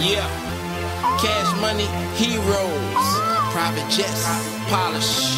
Yeah, cash money, heroes, private jets, polish.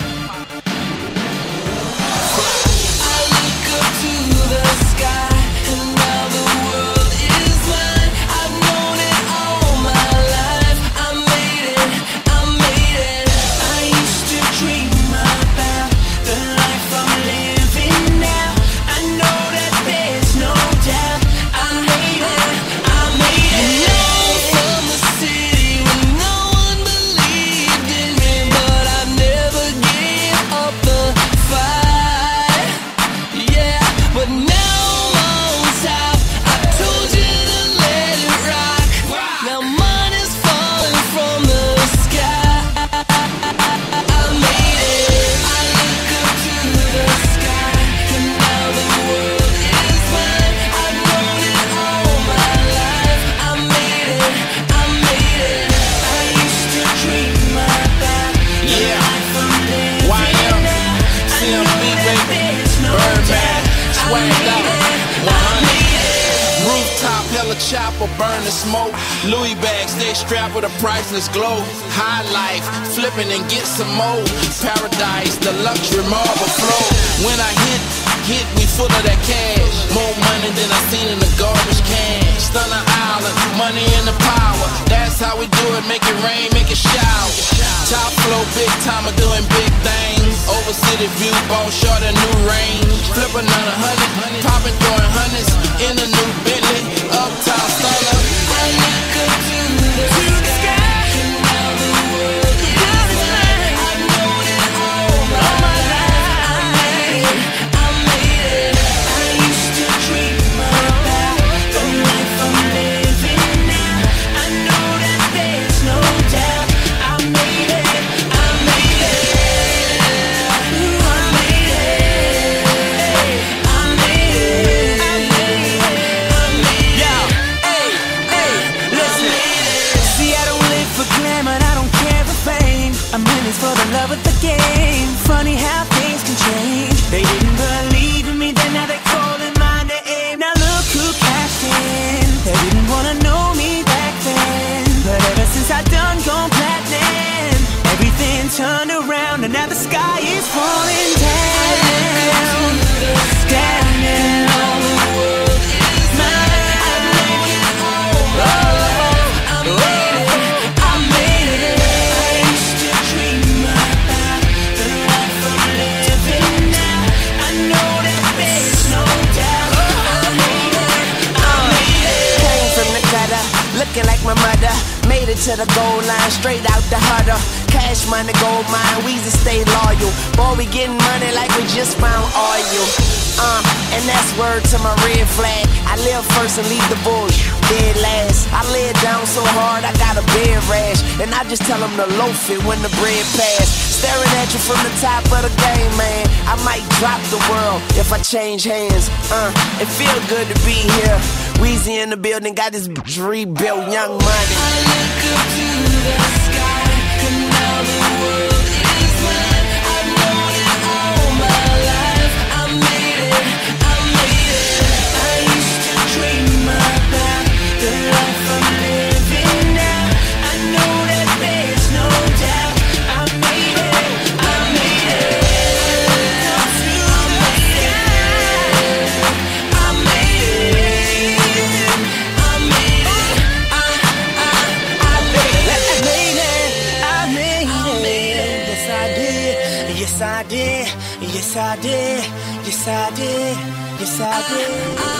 I look up to the sky, and now the world is mine. I've known it all my life. I made it, I made it. I used to dream about the life I'm living now. I know that there's no doubt. I made it, I made it. You know, from the city when no one believed in me, but I never gave up the fight. Yeah, but now I'm on top. I told you to let it rock. Now money's falling from the sky. I made it. I look up to the sky, and now the world is mine. I've known it all my life. I made it, I made it. I used to dream about the life I'm living YM, now. I CMB, know that baby, there's no Birdman, doubt. swagged out, I made it. rooftop, hella chopper, burn the smoke. Louis bag, stay strapped with a priceless glow. High life, flipping and get some more. Paradise, the luxury marble flow. When I hit, we full of that cash. More money than I seen in the garbage can. Stunner Island, money and the power. That's how we do it, make it rain, make it shower. Top flow, big timer, doing big things. Over city view, ball short a new range. Flip another 100, popping, throwing hundreds. In a new Bentley, uptown stunner. I look up to the sky, and now the world is mine. I've known it all my life. I made it, I made it. I used to dream about the life I'm living now. I know that there's no doubt. I made it, I made it. I made it, I made it, I made it. Yeah, hey, listen. See, I don't live for glamour, I don't care for fame. I'm in this for the love of the game. Funny how things can change. They didn't believe in me, then now they calling my name. Now look who cashed in. They didn't wanna know me back then, but ever since I done gone platinum, everything turned around, and now the sky is falling down. Down now. Looking like my mother, made it to the goal line, straight out the huddle. Cash money, gold mine, Weezy stay loyal. Boy, we getting money like we just found oil. And that's word to my red flag. I live first and leave the bush dead last. I lay it down so hard, I got a bed rash. And I just tell them to loaf it when the bread pass. Staring at you from the top of the game, man. I might drop the world if I change hands. It feel good to be here. Weezy in the building, got this rebuilt Young Money. I look up to the sky, and now the world is mine. I've known it all my life. I made it, I made it. I used to dream about the life I'm living now. I know that there's no doubt. I made it, I made it. I made it, I made it. Yes, I did. Yes, I did. Yes, I did. Yes, I did.